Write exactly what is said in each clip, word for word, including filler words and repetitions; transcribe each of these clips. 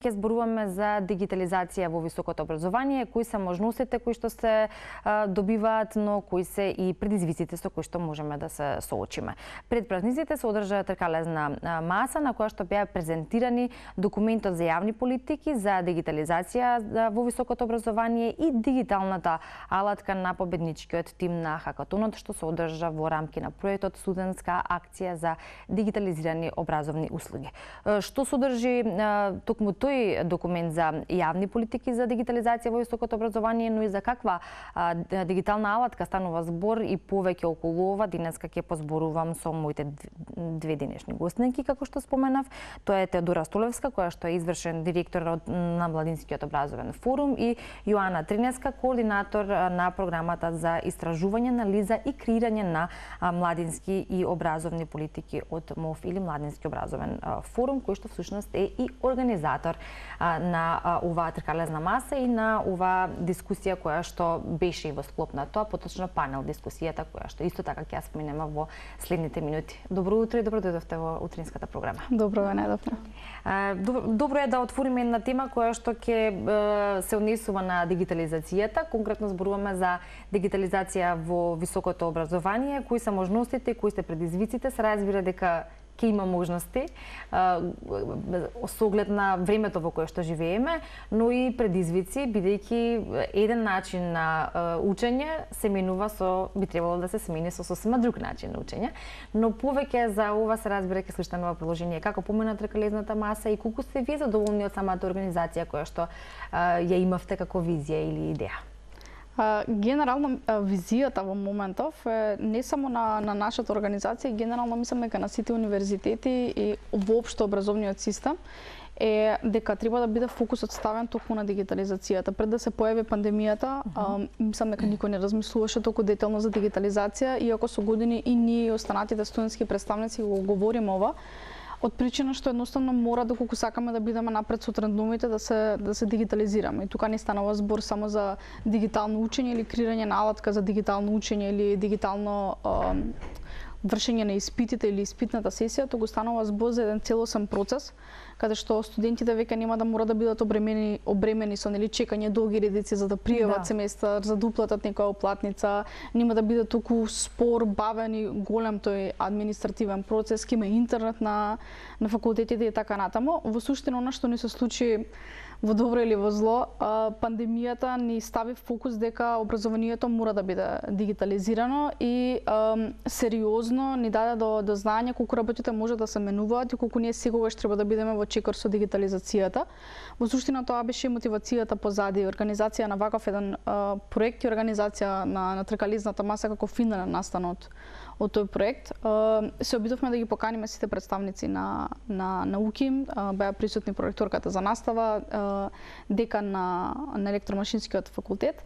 ќе зборуваме за дигитализација во високото образование, кои се можностите кои што се а, добиваат, но кои се и предизвиците со кои што можеме да се соочиме. Пред празниците се одржа тркалезна маса на која што беа презентирани документот за јавни политики за дигитализација во високото образование и дигиталната алатка на победничкиот тим на хакатонот што се одржа во рамки на проектот Студентска акција за дигитализирани образовни услуги. Што содржи токму тој документ за јавни политики за дигитализација во високото образование, но и за каква дигитална алатка станува збор и повеќе околу ова денеска ќе позборувам со моите две денешни гостинки, како што споменав. Тоа е Теодора Столевска, која што е извршен директор на Младинскиот образовен форум, и Јоана Тринеска, координатор на програмата за истражување, анализа и креирање на младински и образовни политики од МОФ или Младински образовен форум, кој што всушност е и организатор на оваа тркалезна маса и на оваа дискусија која што беше и во склоп на тоа, поточно панел дискусијата која што исто така ќе ја споменеме во следните минути. Добро утро и добро дојдовте во утринската програма. Добро ве најдовте. Добро е да отвориме една тема која што ќе се однесува на дигитализацијата. Конкретно зборуваме за дигитализација во високото образование, кои се можностите, кои се предизвиците. Се разбира дека ќе има можности со оглед на времето во кое што живееме, но и предизвици, бидејќи еден начин на учење се менува со, би требало да се смени со сосема друг начин на учење, но повеќе за ова се разбира ќе слушаме во приложение како помена тркалезната маса и колку сте вие задоволни од самата организација која што ја имавте како визија или идеја. Генерално визијата во моментов е не само на, на нашата организација, генерално мислам дека на сите универзитети и воопшто образовниот систем е дека треба да биде фокусот ставен токму на дигитализацијата. Пред да се појави пандемијата, uh-huh. мислам дека никој не размислуваше толку детално за дигитализација, иако со години и ние и останатите студентски представници го говориме ова, од причина што едноставно мора доколку сакаме да бидеме напред со трендовите да се да се дигитализираме. И тука не станува збор само за дигитално учење или креирање на алатка за дигитално учење или дигитално а, вршење на испитите или испитната сесија, туку станува збор за еден целосен процес каде што студентите веќе нема да мора да бидат обремени обремени со нели чекање долги редици за да пријават да. семестар, за да уплатат некоја оплатница, нема да биде толку спор, бавен и голем тој административен процес, ќе има интернет на на факултетите и така натаму. Во суштина она што ни се случи во добро или во зло, пандемијата ни стави фокус дека образованието мора да биде дигитализирано и ем, сериозно ни даде до, до знање колку работите може да се менуваат и колку ние секогаш треба да бидеме во чекор со дигитализацијата. Во суштина тоа беше мотивацијата позади организација на ваков еден е, проект и организација на, на тркалезната маса како финален настан од од тој проект. Се обидовме да ги поканиме сите представници на на на УКИМ, беа присутни проректорката за настава, декан на на електромашинскиот факултет.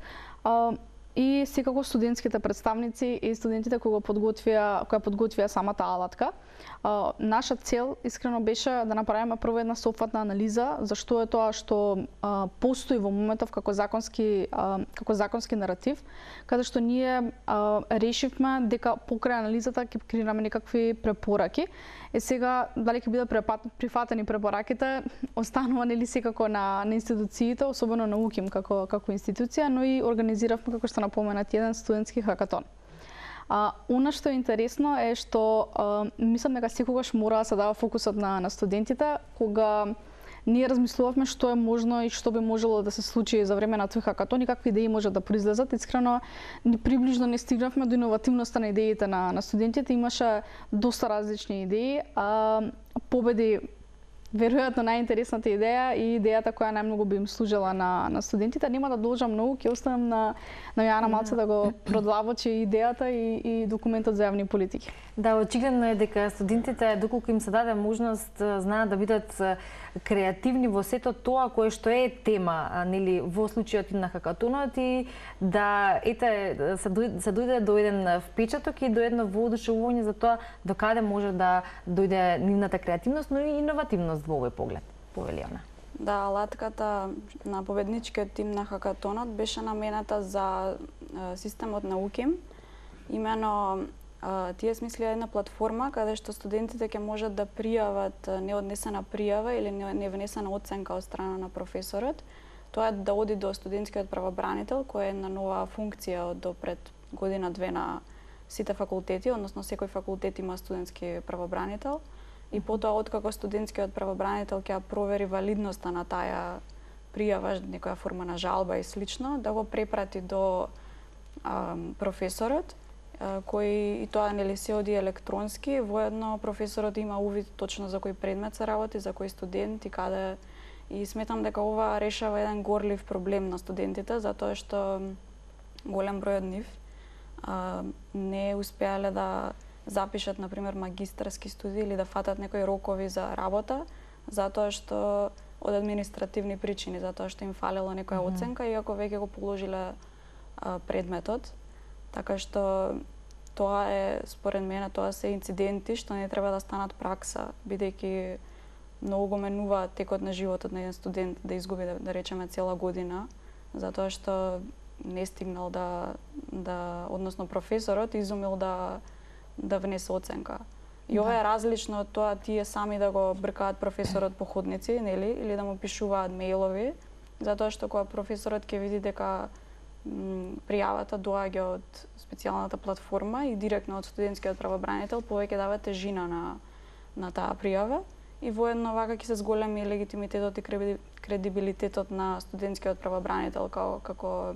И секако студентските представници и студентите кои го подготвија, која подготвија самата алатка. Uh, наша цел искрено беше да направиме прво една сопфатна анализа за што е тоа што uh, постои во моментов како законски uh, како законски наратив, каде што ние uh, решивме дека покрај анализата ќе креираме некакви препораки. Е сега дали ќе бидат прифатени препораките останува нели секако на на институциите, особено на УКИМ како како институција, но и организиравме како што напоменат еден студентски хакатон. А, она што е интересно е што а, мислам дека секогаш мора да се дава фокусот на, на студентите, кога ние размислувавме што е можно и што би можело да се случи за време на тој хакатон и какви идеи може да произлезат. Искрено, ни приближно не стигнавме до иновативноста на идеите на, на студентите. Имаше доста различни идеи. А, победи веројатно најинтересната идеја и идејата која најмногу би им служела на, на студентите. Нема да должам многу, ќе оставам на, на Јана малце да го продлабочи идејата и, и документот за јавни политики. Да, очигледно е дека студентите, доколку им се даде можност, знаат да бидат креативни во сето тоа кое што е тема, нели, во случајот на хакатонот и да ете се дојде, се дојде до еден впечаток и до едно воодушевување за тоа до каде може да дојде нивната креативност, но и иновативност во овој поглед. Повелиона. Да, алатката на победничкиот тим на хакатонот беше намената за системот на УКИМ. Имено а, тие смислија една платформа каде што студентите ќе можат да пријават неоднесена пријава или невнесена оценка од страна на професорот. Тоа е да оди до студентскиот правобранител, која е една нова функција од до пред година-две на сите факултети, односно секој факултет има студентски правобранител. И потоа, откако студентскиот правобранител ќе провери валидноста на таа пријава, некоја форма на жалба и слично, да го препрати до а, професорот, а, кој и тоа нели се оди електронски, воедно професорот има увид точно за кој предмет се работи, за кој студент и каде. И сметам дека ова решава еден горлив проблем на студентите, затоа што голем број од нив а, не успеале да запишат, например, магистарски студии или да фатат некои рокови за работа, затоа што од административни причини, затоа што им фалело некоја mm-hmm. оценка, иако веќе го положиле а, предметот. Така што тоа е, според мене, тоа се инциденти што не треба да станат пракса, бидејќи многу го менува текот на животот на еден студент да изгуби, да, да речеме, цела година, затоа што не стигнал да, да односно професорот изумил да да внесе оценка. И ова е различно од тоа тие сами да го бркаат професорот по ходници, нели, или да му пишуваат мејлови, затоа што кога професорот ќе види дека м, пријавата доаѓа од специјалната платформа и директно од студентскиот правобранител, повеќе дава тежина на на таа пријава и воедно вака ќе се зголеми легитимитетот и кредибилитетот на студентскиот правобранител како како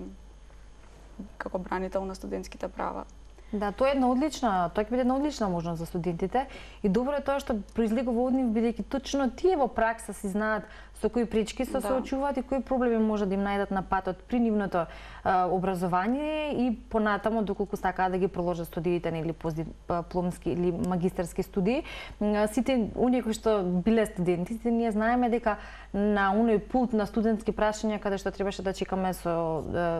како бранител на студентските права. Да, тоа е една одлична, тоа ќе биде една одлична можност за студентите и добро е тоа што произлегува од нив, бидејќи точно тие во пракса си знаат со кои пречки се соочуваат и кои проблеми може да им најдат на патот при нивното а, образование и понатамо доколку сакаат да ги проложат студиите или постдипломски или магистарски студии. Сите оние кои што биле студентите, ние знаеме дека на оној пулт на студентски прашања каде што требаше да чекаме со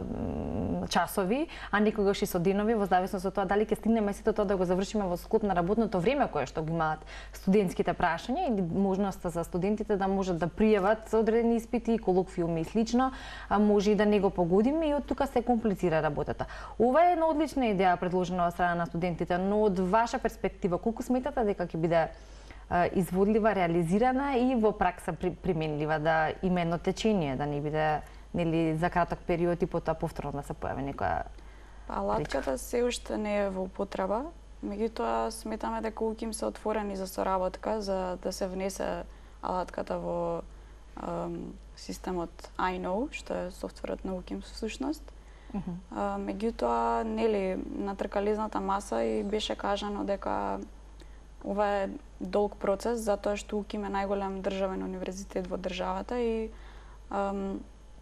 е, часови, а некогаш и со денови, во зависност од тоа дали ќе стигнеме сето тоа да го завршиме во склоп на работното време кое што го имаат студентските прашања или можноста за студентите да можат да пријават одредени испити, колоквиуми и слично, а може и да не го погодиме и од тука се комплицира работата. Ова е една одлична идеја предложена од страна на студентите, но од ваша перспектива колку сметате дека ќе биде а, изводлива, реализирана и во пракса при, применлива, да има едно течение, да не биде нели за краток период и потоа повторно да се појави некоја Па алатката се уште не е во употреба, меѓутоа сметаме дека УКИМ се отворени за соработка за да се внесе алатката во um, системот I K N O W, што е софтверот на УКИМ со сушност. Uh -huh. uh, меѓутоа, нели, на тркализната маса и беше кажано дека ова е долг процес, затоа што УКИМ е најголем државен универзитет во државата и um,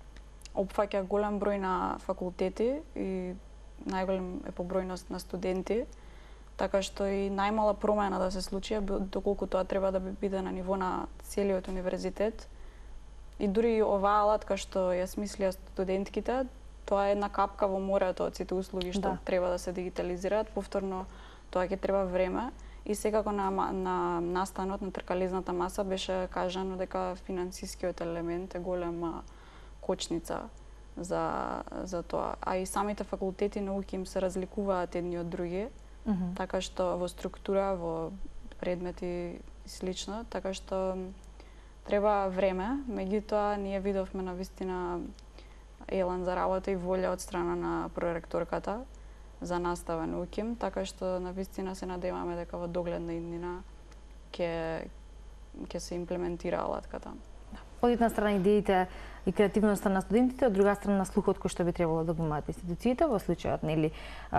опфаќа голем број на факултети и најголем е по бројност на студенти, така што и најмала промена да се случи, доколку тоа треба да биде на ниво на целиот универзитет. И дури оваа алатка што ја смислија студентките, тоа е една капка во морето од сите услуги што да. треба да се дигитализираат, повторно тоа ќе треба време. И секако на, на настанот на тркализната маса беше кажано дека финансискиот елемент е голема кочница за, за тоа. А и самите факултети на УКИМ се разликуваат едни од други, mm -hmm. така што во структура, во предмети и слично, така што треба време, меѓутоа ние видовме на вистина елан за работа и волја од страна на проректорката за настава на УКИМ, така што на вистина се надеваме дека во догледна иднина ќе ќе се имплементира алатката. Од една страна идеите и креативноста на студентите, од друга страна слухот кој што би требало да го имаат институциите, во случајот нели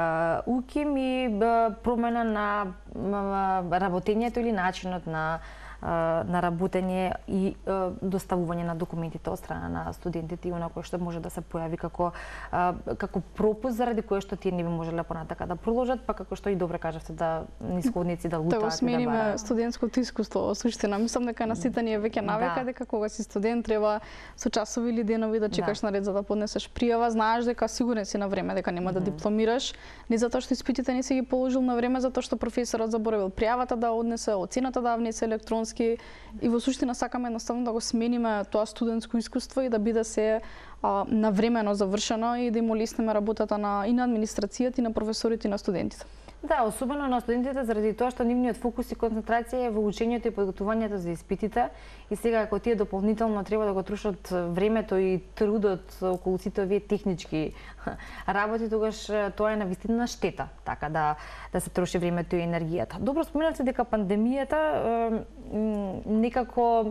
УКИМ и промена на работењето или начинот на на работење и доставување на документите од страна на студентите и она кое што може да се појави како како пропуск заради кое што тие не би можеле понатака да продолжат, па како што и добро кажавте да нисходници да лутаат. Да смениме да студентското искуство во суштина. Мислам дека на сите ние веќе навика да. дека кога си студент треба со часови или денови да чекаш да. на ред за да поднесеш пријава, знаеш дека сигурен си на време дека нема mm -hmm. да дипломираш, не затоа што испитите не си ги положил на време, затоа што професорот заборавил пријавата да однесе, оцената да внесе електронски и во суштина сакаме едноставно да го смениме тоа студентско искуство и да биде се а, навремено завршено и да им олеснеме работата на и на администрацијата и на професорите и на студентите. Да, особено на студентите заради тоа што нивниот фокус и концентрација е во учењето и подготвувањето за испитите и сега ако тие дополнително треба да го трошат времето и трудот околу сите овие технички работи, тогаш тоа е навистина штета, така да да се троши времето и енергијата. Добро споменавте дека пандемијата некако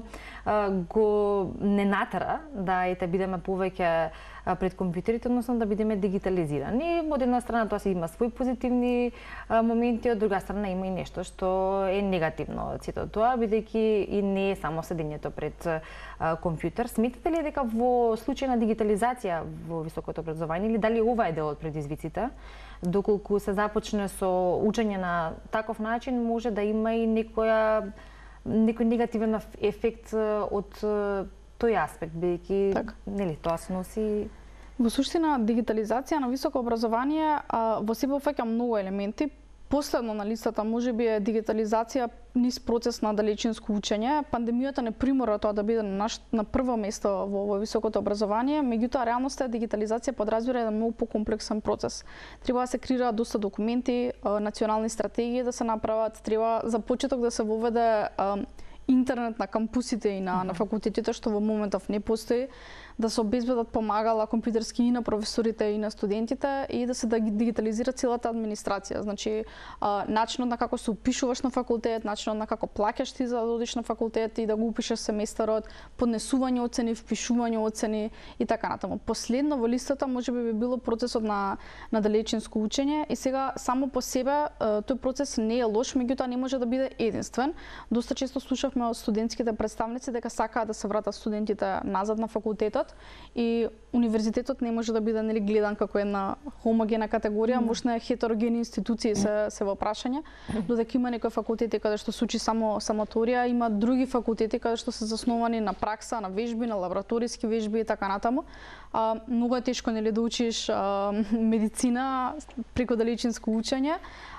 го не натера да ете бидеме повеќе пред компјутерите, односно да бидеме дигитализирани. Од една страна тоа се има свои позитивни моменти, од друга страна има и нешто што е негативно од сето тоа, бидејќи и не е само седењето пред компјутер. Сметате ли дека во случај на дигитализација во високото образование или дали ова е дел од предизвиците, доколку се започне со учење на таков начин, може да има и некоја некој негативен ефект од тој аспект, бидејќи Так. нели тоа се носи. Во суштина, дигитализација на високо образование а, во себе опфаќа многу елементи. Последно на листата можеби е дигитализација низ процес на далечинско учење. Пандемијата не примора тоа да биде на, наш, на прво место во, во високото образование, меѓутоа реалноста е дигитализација подразбира еден многу покомплексен процес. Треба да се креираат доста документи, национални стратегии да се направат, треба за почеток да се воведе интернет на кампусите и на, на факултетите, што во моментов не постои, да се обезбедат помагала компјутерски и на професорите и на студентите и да се да дигитализира целата администрација. Значи, а, начинот на како се упишуваш на факултет, начинот на како плаќаш ти за да одиш на факултет и да го упишеш семестарот, поднесување оцени, впишување оцени и така натаму. Последно во листата можеби би било процесот на на далечинско учење и сега само по себе тој процес не е лош, меѓутоа не може да биде единствен. Доста често слушавме од студентските представници дека сакаат да се вратат студентите назад на факултетот и универзитетот не може да биде нели гледан како една хомогена категорија, mm. мошна е хетерогени институции се се во прашање, додека има некои факултети каде што се учи само само теорија, има други факултети каде што се засновани на пракса, на вежби, на лабораториски вежби и така натаму. А, многу е тешко нели да учиш а, медицина преку далечинско учење.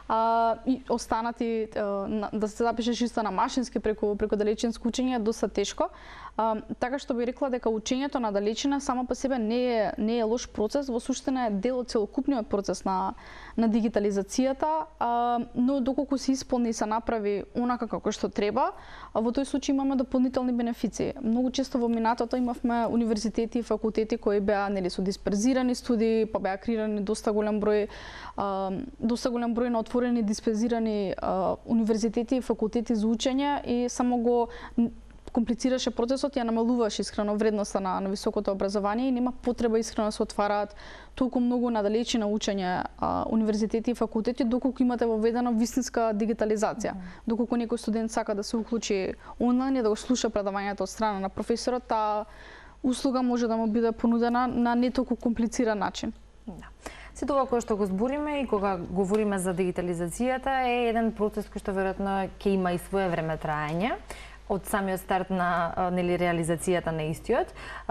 А, и останати а, да се запишеш исто на машински преку преку далечинско учење е доста тешко. А, така што би рекла дека учењето на далечина само по себе не е не е лош процес, во суштина е дел од целокупниот процес на на дигитализацијата, а, но доколку се исполни и се направи онака како што треба, а во тој случај имаме дополнителни бенефиции. Многу често во минатото имавме универзитети и факултети кои беа нели со дисперзирани студии, па беа креирани доста голем број а, доста голем број на отворени дисперзирани а, универзитети и факултети за учење и само го комплицираше процесот и ја намалуваше искрено вредноста на, на високото образование и нема потреба искрено да се отвараат толку многу надалечина учење а, универзитети и факултети доколку имате воведена вистинска дигитализација. Mm. Доколку некој студент сака да се уклучи онлайн и да го слуша предавањето од страна на професорот, таа услуга може да му биде понудена на не толку комплициран начин. Да. Сето ова кое што го збориме и кога говориме за дигитализацијата е еден процес кој што веројатно ќе има и свое време траење од самиот старт на нели реализацијата на истиот.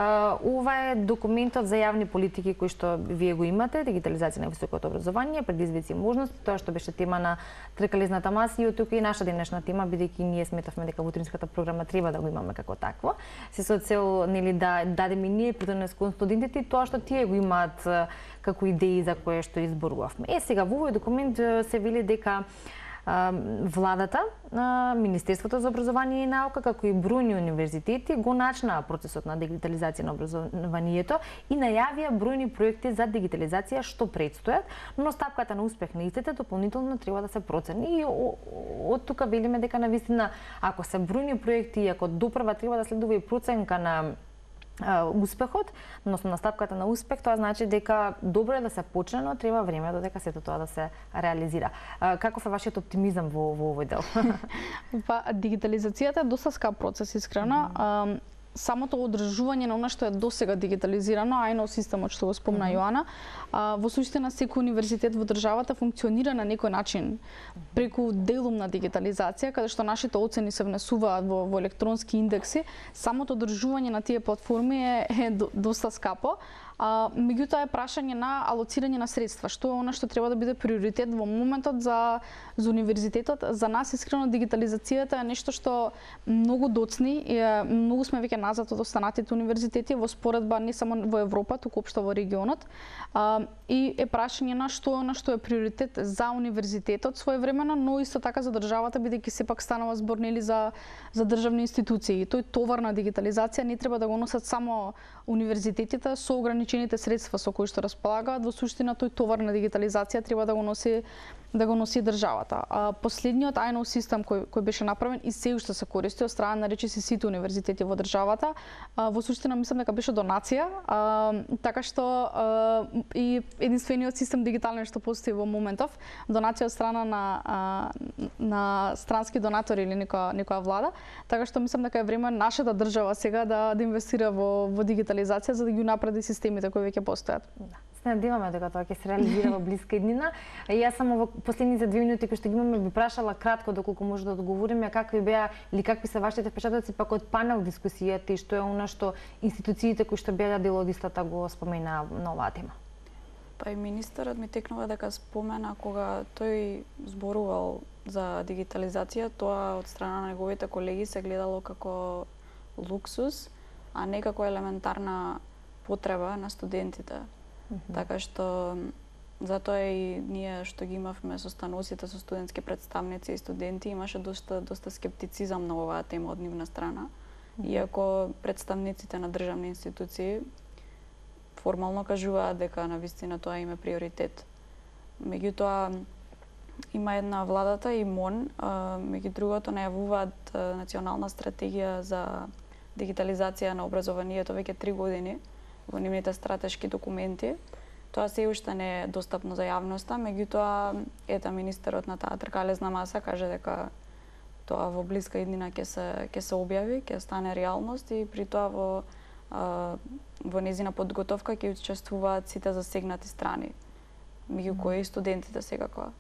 Ова е документот за јавни политики кои што вие го имате, дигитализација на високото образование, предизвици и можности, тоа што беше тема на тркалезната маса и од тука и наша денешна тема, бидејќи ние сметавме дека во утринската програма треба да го имаме како такво. Се со цел нели да дадеме ние придонес кон студентите и тоа што тие го имаат како идеи за кое што изборувавме. Е сега во овој документ се вели дека владата, Министерството за образование и наука, како и бројни универзитети го начнаа процесот на дигитализација на образованието и најавија бројни проекти за дигитализација што предстојат, но стапката на успех на истите дополнително треба да се процени и од тука велиме дека навистина ако се бројни проекти и ако допрва треба да следува и проценка на успехот, односно на стапката на успех, тоа значи дека добро е да се почне, но треба време додека сето тоа да се реализира. Каков е вашиот оптимизам во, во овој дел? Па, дигитализацијата е доста скап процес, искрено. Mm-hmm. Самото одржување на она што е досега дигитализирано, а и на системот што го спомна mm-hmm. Јоана, а, во суштина секој универзитет во државата функционира на некој начин преку делумна дигитализација, каде што нашите оцени се внесуваат во, во електронски индекси. Самото одржување на тие платформи е, е до, доста скапо. А, меѓутоа е прашање на алоцирање на средства, што е она што треба да биде приоритет во моментот за за универзитетот. За нас искрено дигитализацијата е нешто што многу доцни и е, многу сме веќе назад од останатите универзитети во споредба не само во Европа, туку општо во регионот. А, и е прашање на што е она што е приоритет за универзитетот своевремено, но исто така за државата, бидејќи сепак станува збор нели за за државни институции. И тој товар на дигитализација не треба да го носат само универзитетите со ограничените средства со кои што располагаат. Во суштина тој товар на дигитализација треба да го носи да го носи државата. А, последниот ај ен о систем кој кој беше направен и се уште се користи од страна на речиси сите универзитети во државата, а, во суштина мислам дека беше донација, а, така што а, и единствениот систем дигитален што постои во моментов, донација од страна на а, на странски донатори или некоја некоја влада, така што мислам дека е време нашата држава сега да да инвестира во во дигитализација за да ги унапреди системите кои веќе постојат. Да. Се надеваме дека тоа ќе се реализира во блиска иднина. Јас само во последните две минути кои што ги имаме би прашала кратко доколку може да одговориме какви беа или какви се вашите впечатоци пак од панел дискусијата и што е она што институциите кои што беа дел од истата го спомена на оваа тема. Па и министерот ми текнува дека спомена кога тој зборувал за дигитализација, тоа од страна на неговите колеги се гледало како луксус, а не како елементарна потреба на студентите. Mm -hmm. Така што затоа и ние што ги имавме состаноците со студентски представници и студенти имаше доста доста скептицизам на оваа тема од нивна страна. Mm -hmm. Иако представниците на државни институции формално кажуваат дека навистина тоа им е приоритет. Меѓутоа има една владата и МОН, меѓу другото најавуваат национална стратегија за дигитализација на образованието веќе три години во нивните стратешки документи. Тоа се уште не е достапно за јавноста, меѓутоа ета министерот на таа тркалезна маса каже дека тоа во блиска иднина ќе се ќе се објави, ќе стане реалност и при тоа во а, во незина подготовка ќе учествуваат сите засегнати страни, меѓу кои и студентите секако.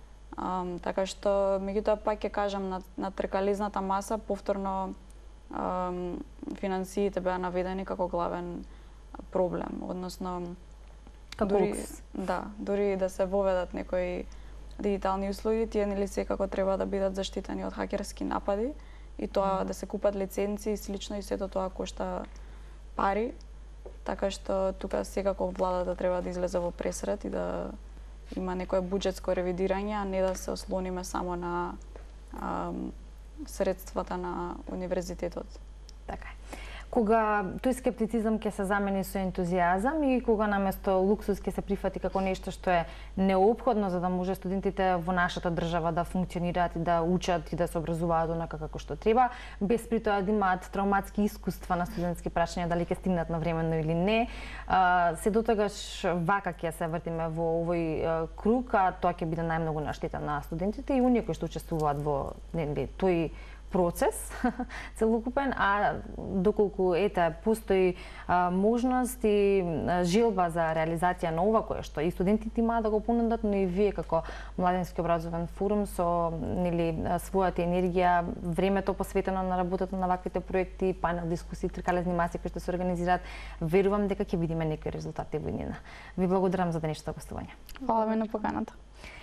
Um, така што, меѓутоа пак ќе кажам, на, на тркалезната маса повторно um, финансиите беа наведени како главен проблем, односно како дури, лукс. Да, дури да се воведат некои дигитални услуги, тие нели секако треба да бидат заштитени од хакерски напади и тоа mm. да се купат лиценци и слично и сето тоа кошта пари. Така што тука секако владата треба да излезе во пресред и да има некое буџетско ревидирање, а не да се ослониме само на а, средствата на универзитетот. Така е. Кога тој скептицизам ќе се замени со ентузијазам и кога наместо луксус ќе се прифати како нешто што е неопходно за да може студентите во нашата држава да функционираат и да учат и да се образуваат онака како што треба, без при тоа да имаат травматски искуства на студентски прашања дали ќе стигнат навремено или не. Се дотогаш вака ќе се вртиме во овој круг, а тоа ќе биде најмногу на штета на студентите и оние кои што учествуваат во нели тој процес целокупен, а доколку ете постои а, можност и а, желба за реализација на ова кое што и студентите имаат да го понудат, но и вие како Младински образовен форум со нели својата енергија, времето посветено на работата на ваквите проекти, панел дискусии, тркалезни маси кои што се организираат, верувам дека ќе видиме некои резултати во иднина. Ви благодарам за денешното гостување. Фала ви на поканата.